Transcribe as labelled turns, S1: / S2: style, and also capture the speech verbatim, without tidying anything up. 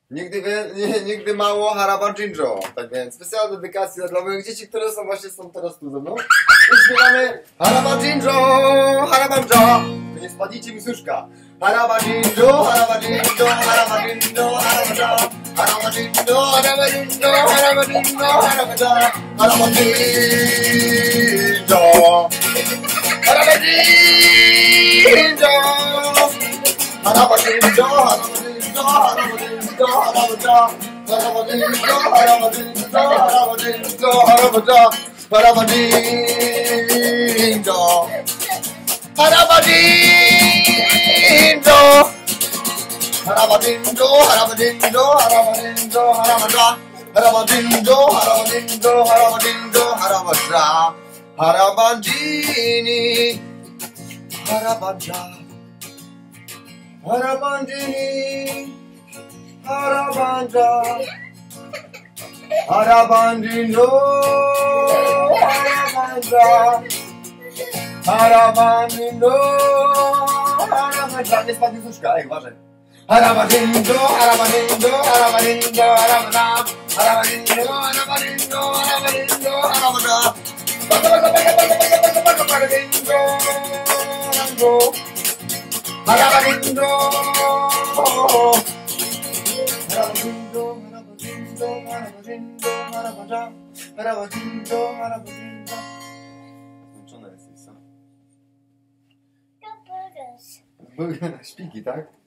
S1: Nigdy, wie, nie, nigdy mało Harabanjinjo. Tak więc specjalna dedykacja dla moich dzieci, które są właśnie są teraz tu ze mną. I śpiewamy Harabanjinjo, Harabanjo. To nie spadnijcie mi suszka. Harabanjinjo, Harabanjinjo, Harabanjinjo, Harabanjo. Harabanjinjo, Harabanjinjo, Harabanjinjo, Harabanjo. Harabanjinjo. Harabanjinjo. Harabanjinjo, Harabanjinjo, Harabanjinjo, Harabanjo. Harabanjinjo, Harabanjinjo, Harabanjinjo, Harabanjo. Harabanjinjo. Harabanjinjo. Harabanjinjo, Harabanjinjo, Harabanjinjo, Harabanjo. Harabanjinjo, Harabanjinjo, Harabanjinjo, Harabanjo. Harabanjini. Harabanja. Harabanjini. Harabanja. Harabanjinjo. Harabanja. Harabanjinjo. Harabanja. Nie spadnie suszka, ej, uważaj. Harabanjinjo, Harabanjinjo, Harabanjinjo, Harabanja. Harabanjinjo, Harabanjinjo, Harabanjinjo, Harabanja. Harabanjinjo. Harabanjinjo. Harabanjinjo, Harabanjinjo, Harabanjinjo, Harabanja. Harabanjinjo, Harabanjinjo. Zmęczona jesteś, co? Były na śpiki, tak?